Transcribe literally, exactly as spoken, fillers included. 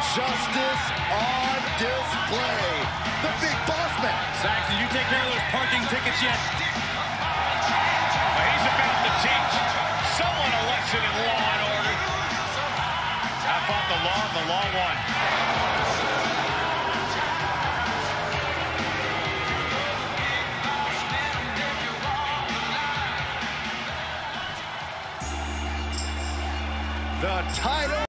Justice on display. The big boss man. Saxon, you take care of those parking tickets yet? Well, he's about to teach someone a lesson in law and order. I fought the law, and the law won. The title.